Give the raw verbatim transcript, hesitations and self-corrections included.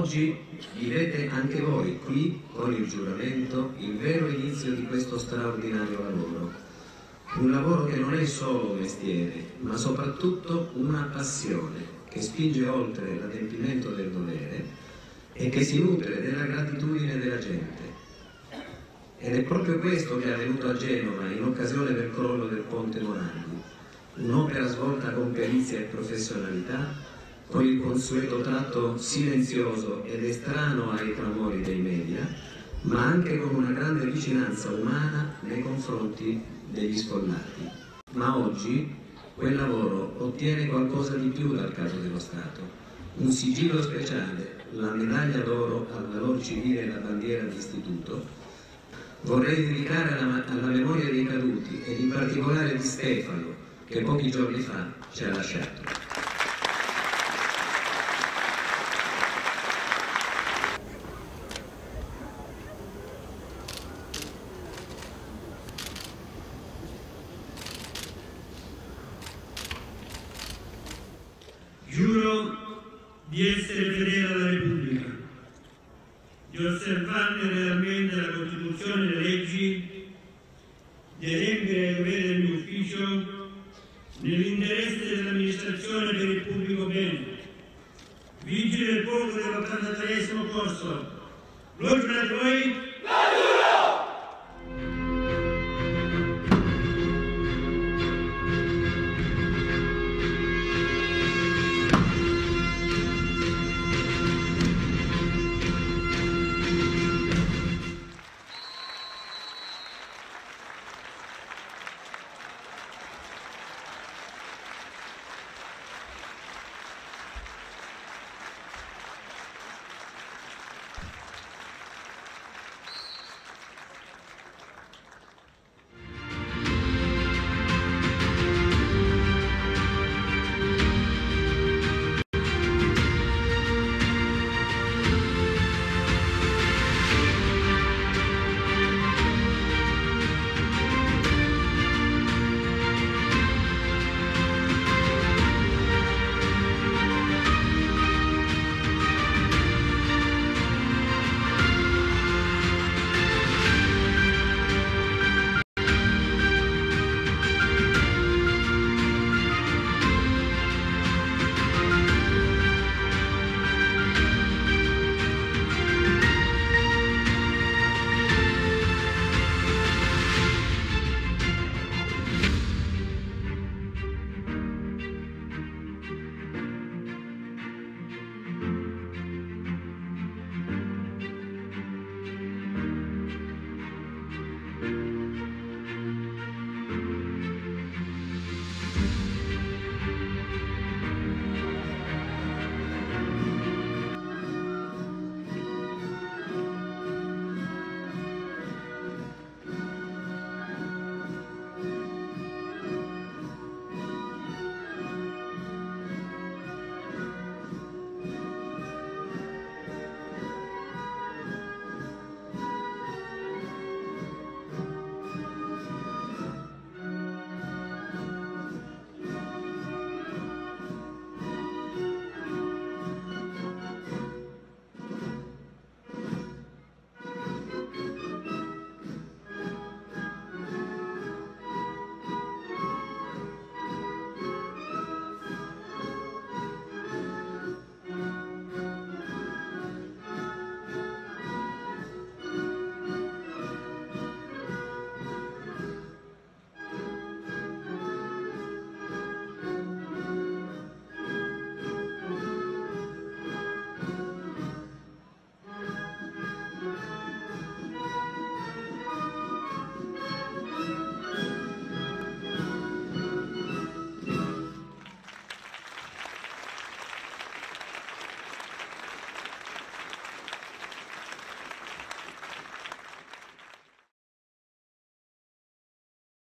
Oggi vivete anche voi qui, con il giuramento, il vero inizio di questo straordinario lavoro. Un lavoro che non è solo un mestiere, ma soprattutto una passione che spinge oltre l'adempimento del dovere e che si nutre della gratitudine della gente. Ed è proprio questo che è avvenuto a Genova in occasione del crollo del ponte Morandi, un'opera svolta con perizia e professionalità, con il consueto tratto silenzioso ed estraneo ai clamori dei media, ma anche con una grande vicinanza umana nei confronti degli sfollati. Ma oggi quel lavoro ottiene qualcosa di più dal capo dello Stato, un sigillo speciale, la medaglia d'oro al valor civile e la bandiera d'istituto. Vorrei dedicare alla, alla memoria dei caduti ed in particolare di Stefano, che pochi giorni fa ci ha lasciato. Giuro di essere fedele alla Repubblica, di osservarne realmente la Costituzione e le leggi, di adempiere ai doveri del mio ufficio nell'interesse dell'amministrazione per il pubblico bene. Vigili del fuoco dell'ottantatreesimo corso, lo giurate voi?